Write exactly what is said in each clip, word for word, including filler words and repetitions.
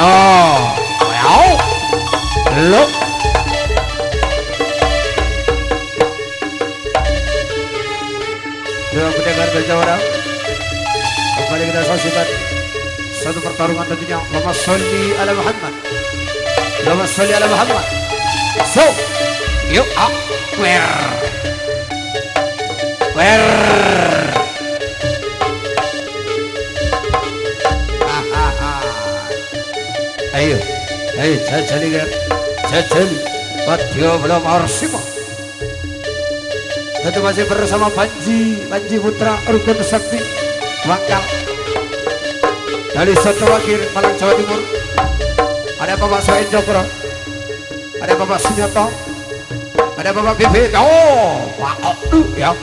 Wow. Look. Dua pendengar Gajah Orang, kembali kita saksikan satu pertarungan tentunya. Allahumma sholli ala Muhammad. Allahumma sholli ala Muhammad. So, yuk, ah, where, where. Ayo, ayo, jajali kan, jajali. Padya belum arsima. Tentu masih bersama Panji, Panji Putra Rukun Sakti Wangkal dari Soto Wakir Malang Jawa Timur. Ada Bapak Soen Jokro, ada Bapak Sunyoto, ada Bapak Bibi. Oh, Pak Odu ya.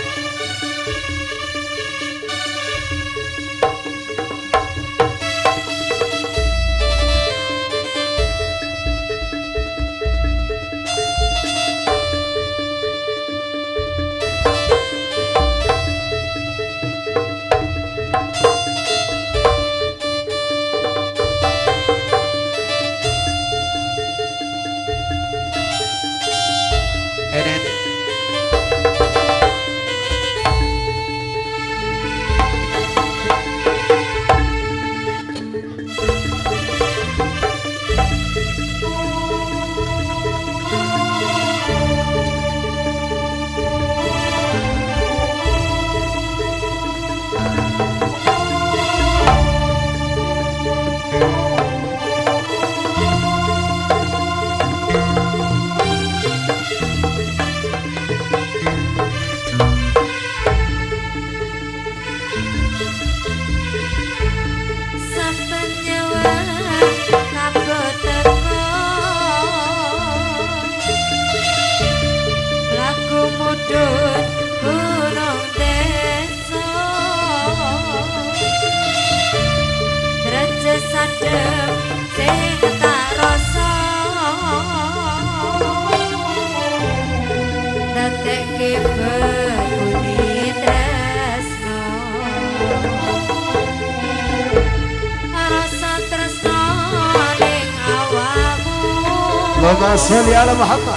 Allahumma sholli ala Muhammad.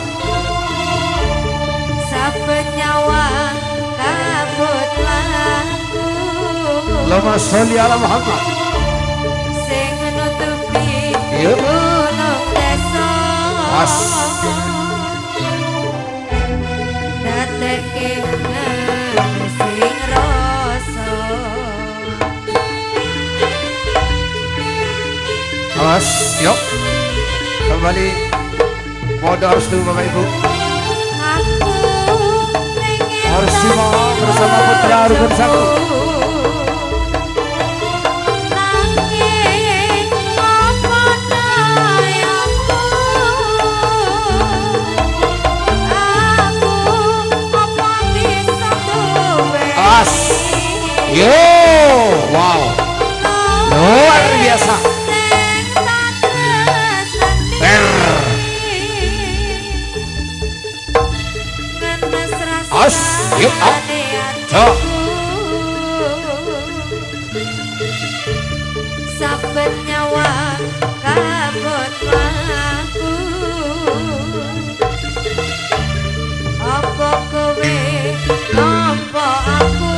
Saben nyawa kabut laku. Allahumma sholli ala Muhammad. Sing nutupi Yuk. gunung desa. Mas. Datekke sing rasa. Mas, yuk. Kembali mode harus dulu Bapak Ibu. Aku pengen Harus semua bersama Putra Rukun Sakti. Langit apa dayaku. Aku apa bisa duwe. As. Yo, wow. Luar biasa. As, yuk, ah, cok. Saben nyawa kabut laku. Apa kowe nampa aku?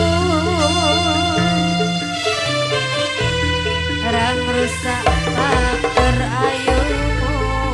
Ra ngrusak pager ayumu.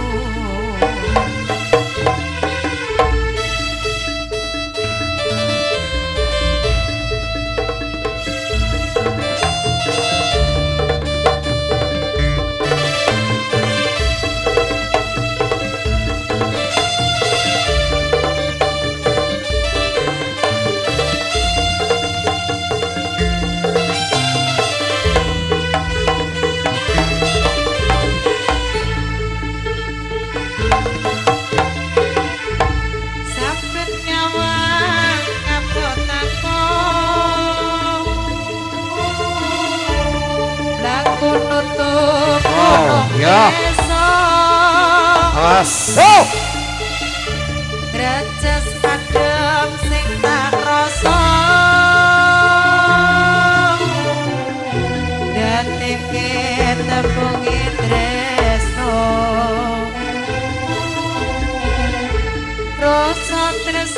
Ya. Masuk. Dreces kadem sing tak rasa. Dateke tembung idre.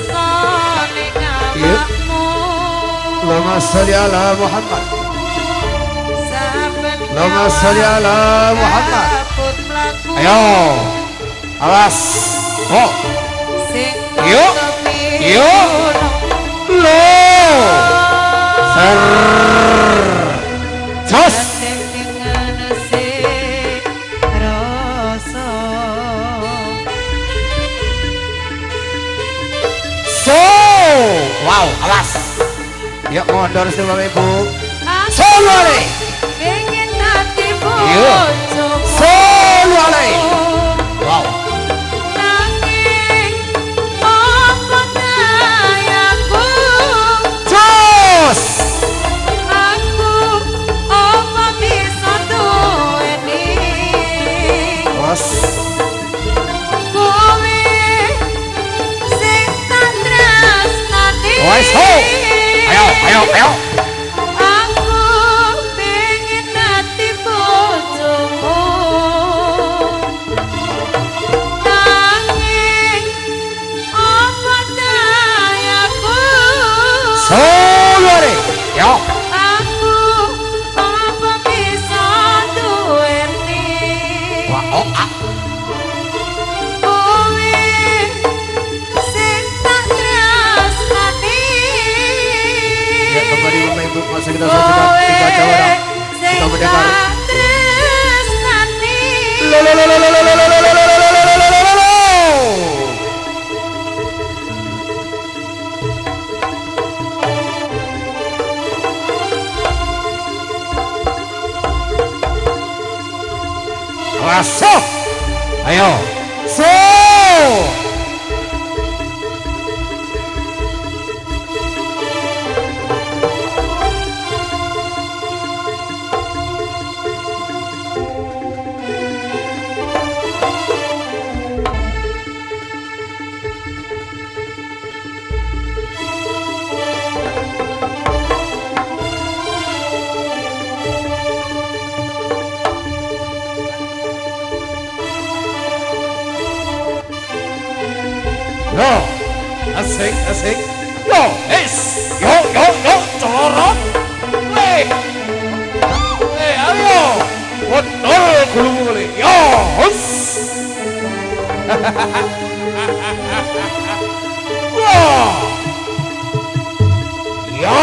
teka ning Iya. awakmu. Allahumma sholli ala Muhammad. Saben Allahumma sholli ala Muhammad. nyabut mlaku. Ayo. Awas. Oh. Sing Yuk. tepi Yuk. gunung. Lo. Ser. Jos. Sing dengan sing rasa. So. Wow, awas. Yuk mondor sih Bapak Ibu. Solo ale. Pengen dadi Iya. bojomu. Solo ale. Wow. Nanging apa dayaku. Jos. Aku apa bisa duweni. Bos. Kowe sing tak tresnani. Wes ho. Ayo, ayo, ayo. Aku pengen dadi bojomu. Nanging apa dayaku. Solo ale. Yo. Aku apa bisa duweni. Wah, oh, ah. Kowe sing tak tresnani. Ya kembali Bapak Ibu masih kita saksikan tiga jawara kita mendengar. Lo lo lo lo lo lo lo lo lo lo lo lo lo lo lo lo lo. Masuk. Ayo. So. Yo, asik, asik. Yo, es. Yo, yo, yo, celorot. Weh. Eh, ayo. Betul gulu boleh. Yo, hus. Wah. Yo.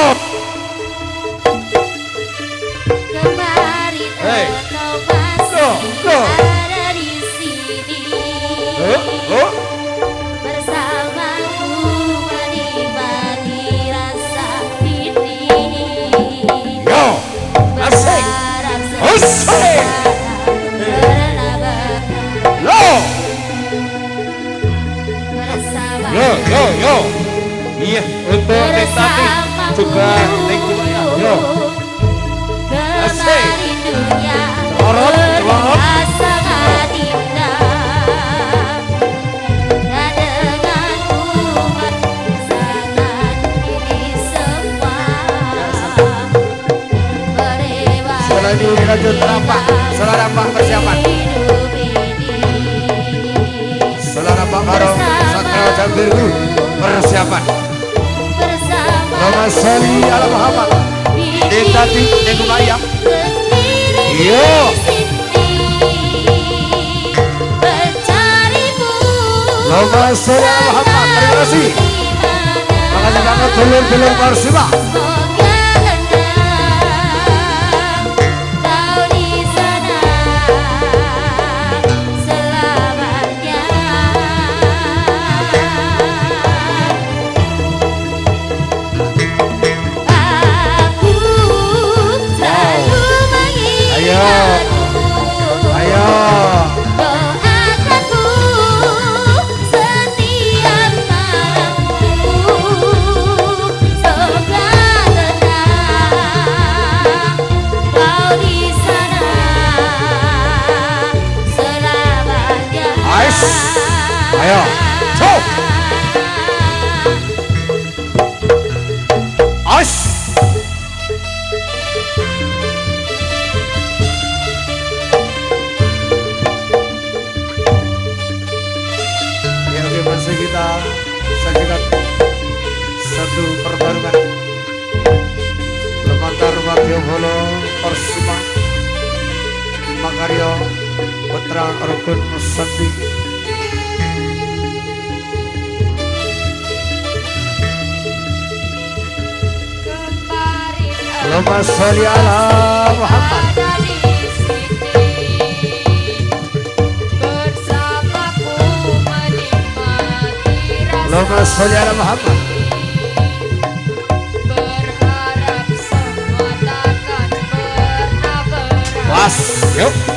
Kemarin Hey. engkau masih Loh, loh. ada di sini. Eh, oh. Bersamaku menikmati rasa ini. Yo, asik. Berharap Asik. karena Lo. bersama Yo, yo, yo. Iya, untuk Testati juga thank you ya. Yo. Asik. kemari dunia Celorot, celorot. sangat indah. Dan denganku sangat ini semua. Berlewat Setelah ini lanjut rampak. Setelah rampak persiapan. hidup ini. Setelah rampak bareng Satria Jambiru persiapan. Bersama Allahumma sholli ala Muhammad. Dek tadi, dek ayam. Iya. Allahumma sholli ala Muhammad. Terima kasih. Terima kasih banget dulur-dulur Persiba. Ayo. Ayo. Doakanku setiap malamku. Semoga tenang kau di sana selamanya. Ais. Ayo. Cok. Ais. Ya, oke, masih kita sajikan Sima Makaryo Putra Rukun Sakti. Allahumma sholli ala Muhammad. Allahumma sholli ala Muhammad. Berharap semua takkan pernah berakhir. Was, yuk.